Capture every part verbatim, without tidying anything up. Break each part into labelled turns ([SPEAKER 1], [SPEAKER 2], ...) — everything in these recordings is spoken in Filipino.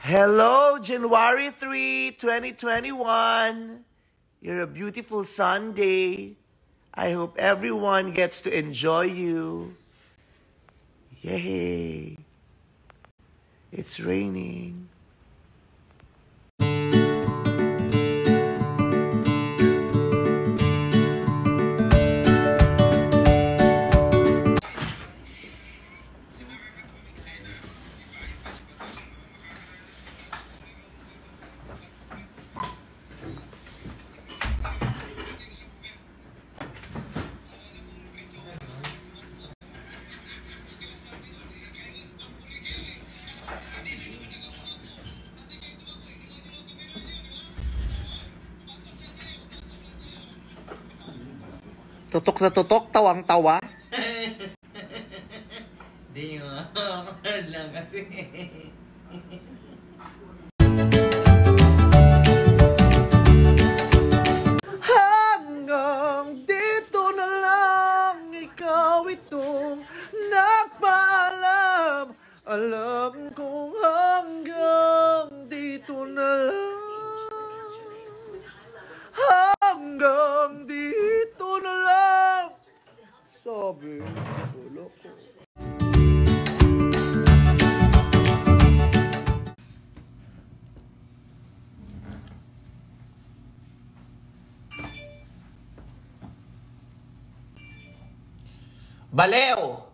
[SPEAKER 1] Hello, January third, twenty twenty-one. You're a beautiful Sunday. I hope everyone gets to enjoy you. Yay! It's raining. Tutok na tutok, tawang-tawa.
[SPEAKER 2] Hindi mo, hard lang kasi.
[SPEAKER 1] Hanggang dito na lang, ikaw itong nagpaalam. Alam kong hanggang dito na lang. Hanggang dito na lang, sabi ulo ko. Baleo!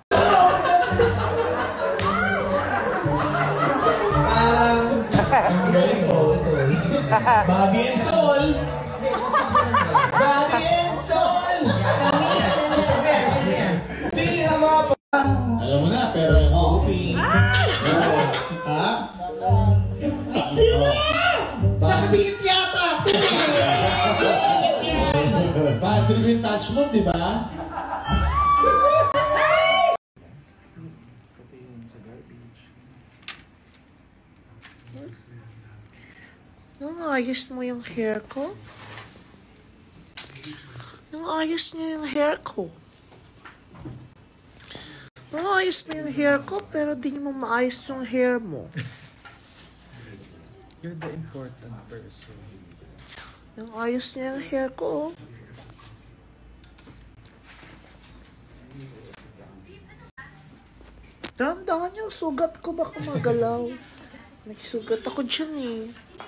[SPEAKER 3] Body and soul! Body and soul! Di naman pa! Alam mo na, pero hoping. Ha? Nakadikit yata! Bad trip yung touch mo, di ba?
[SPEAKER 1] Nung ayos mo yung hair ko? Nung ayos niyo yung hair ko? Nung ayos mo yung hair ko, pero di mo maayos yung hair mo.
[SPEAKER 3] You're the important person.
[SPEAKER 1] Nung ayos niya yung hair ko, dahan-dahan yung sugat ko, baka magalaw. May sugat ako dyan eh.